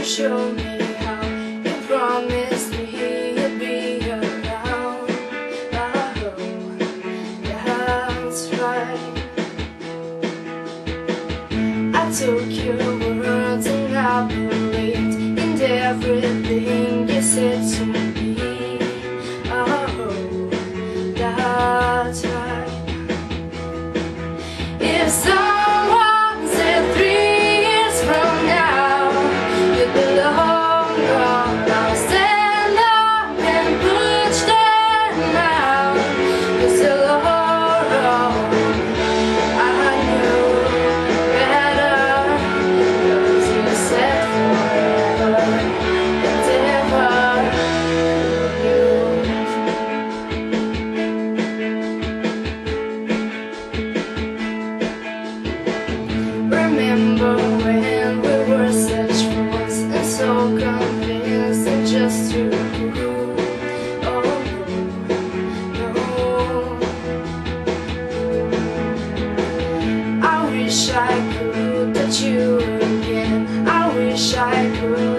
show me how. You promised me you'd be around. Oh, that's right. I took your words and I believed in everything you said to me. Oh, that's right. If someone said 3 years from now you'd be long gone, I'll stand up and push them out. 'Cause you're all wrong. I knew better, 'cause you said forever and ever. Remember when we were such fools and so convinced and just too cool. Oh no, I wish I could touch you again. I wish I could